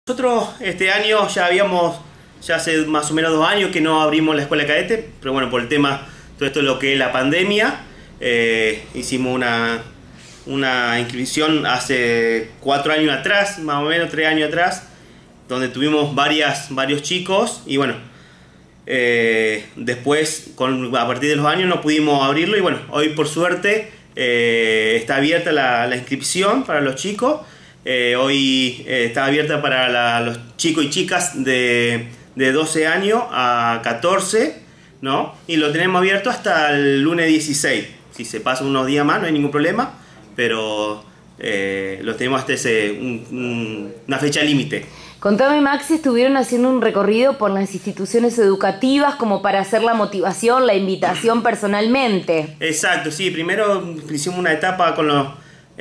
Nosotros este año ya hace más o menos 2 años que no abrimos la escuela de cadete, pero bueno, por el tema, todo esto es lo que es la pandemia, hicimos una inscripción hace 4 años atrás, más o menos 3 años atrás, donde tuvimos varios chicos y bueno, después a partir de los años no pudimos abrirlo y bueno, hoy por suerte está abierta la inscripción para los chicos. Hoy está abierta para los chicos y chicas de 12 años a 14, ¿no? Y lo tenemos abierto hasta el lunes 16. Si se pasan unos días más no hay ningún problema, pero lo tenemos hasta una fecha límite. Contame, Maxi, estuvieron haciendo un recorrido por las instituciones educativas como para hacer la motivación, la invitación personalmente. Exacto, sí. Primero hicimos una etapa con a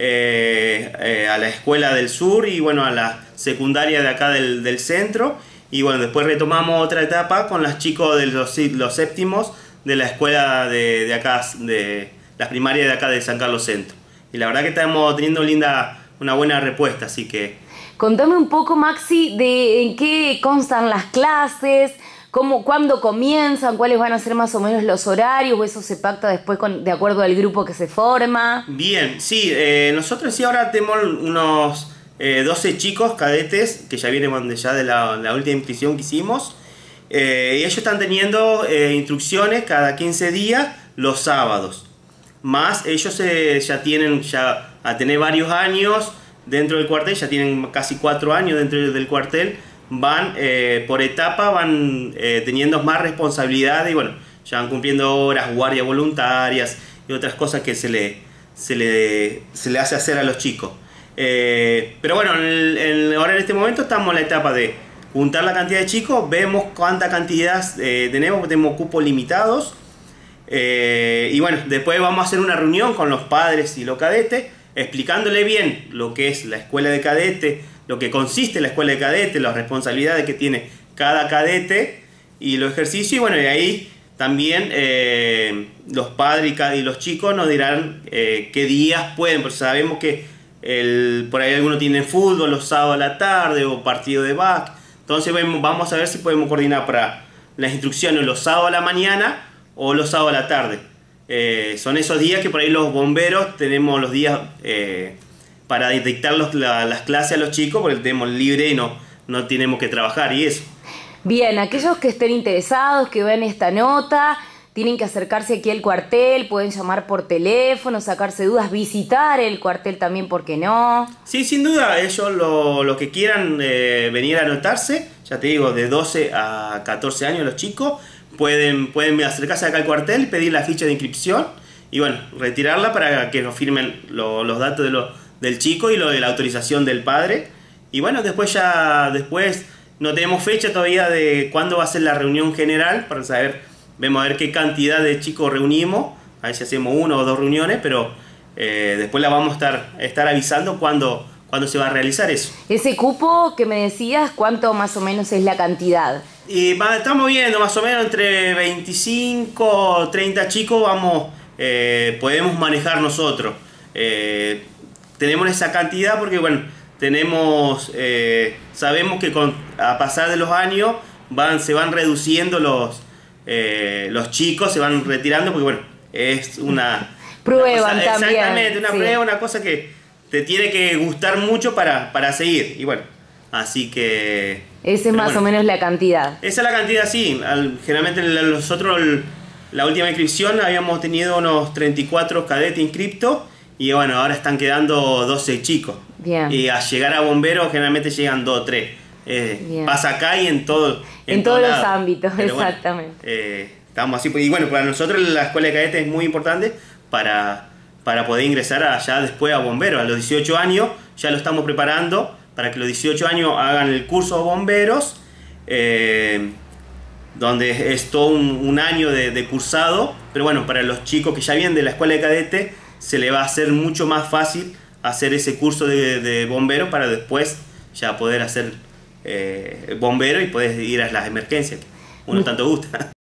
la escuela del sur y bueno, a la secundaria de acá del centro. Y bueno, después retomamos otra etapa con los chicos de los séptimos de la escuela de acá, de las primarias de acá de San Carlos Centro. Y la verdad que estamos teniendo una buena respuesta, así que... Contame un poco, Maxi, de en qué constan las clases, cuándo comienzan, cuáles van a ser más o menos los horarios, o eso se pacta después de acuerdo al grupo que se forma. Bien, sí, nosotros sí ahora tenemos unos 12 chicos cadetes que ya vienen de la última inscripción que hicimos. Y ellos están teniendo instrucciones cada 15 días los sábados. Más ellos a tener varios años dentro del cuartel, ya tienen casi 4 años dentro del cuartel, van por etapa, van teniendo más responsabilidades y bueno, ya van cumpliendo horas, guardias voluntarias y otras cosas que se le hace hacer a los chicos. Pero bueno, ahora en este momento estamos en la etapa de juntar la cantidad de chicos, vemos cuánta cantidad tenemos cupos limitados. Y bueno, después vamos a hacer una reunión con los padres y los cadetes, explicándole bien lo que es la escuela de cadete, lo que consiste la escuela de cadete, las responsabilidades que tiene cada cadete y los ejercicios. Y bueno, y ahí también los padres y los chicos nos dirán qué días pueden, porque sabemos que por ahí algunos tienen fútbol los sábados a la tarde o partido de básquet. Entonces vamos a ver si podemos coordinar para las instrucciones los sábados a la mañana o los sábados a la tarde. Son esos días que por ahí los bomberos tenemos los días para dictar las clases a los chicos, porque tenemos libre y no tenemos que trabajar y eso. Bien, aquellos que estén interesados, que vean esta nota, tienen que acercarse aquí al cuartel, pueden llamar por teléfono, sacarse dudas, visitar el cuartel también, ¿por qué no? Sí, sin duda, ellos los que quieran venir a anotarse, ya te digo, de 12 a 14 años los chicos, pueden acercarse acá al cuartel, pedir la ficha de inscripción y bueno, retirarla para que nos firmen los datos del chico y de la autorización del padre. Y bueno, después no tenemos fecha todavía de cuándo va a ser la reunión general para saber, vemos a ver qué cantidad de chicos reunimos, a ver si hacemos 1 o 2 reuniones, pero después la vamos a estar avisando cuándo se va a realizar eso. Ese cupo que me decías, ¿cuánto más o menos es la cantidad? Y estamos viendo más o menos entre 25 o 30 chicos podemos manejar nosotros. Tenemos esa cantidad porque bueno, sabemos que a pasar de los años se van reduciendo los chicos, se van retirando porque bueno, es una prueba también. Exactamente, una sí. prueba, una cosa que te tiene que gustar mucho para seguir y bueno, así que... Esa es más o menos la cantidad. Esa es la cantidad, sí. Generalmente nosotros la última inscripción habíamos tenido unos 34 cadetes inscriptos y bueno, ahora están quedando 12 chicos. Bien. Y a llegar a bomberos generalmente llegan 2 o 3. Pasa acá y en todos los ámbitos, pero exactamente. Bueno, estamos así. Y bueno, para nosotros la escuela de cadetes es muy importante para poder ingresar allá después a bomberos. A los 18 años ya lo estamos preparando para que los 18 años hagan el curso de bomberos, donde es todo un año de cursado, pero bueno, para los chicos que ya vienen de la escuela de cadete, se le va a hacer mucho más fácil hacer ese curso de bombero para después ya poder hacer bombero y poder ir a las emergencias, que uno tanto gusta.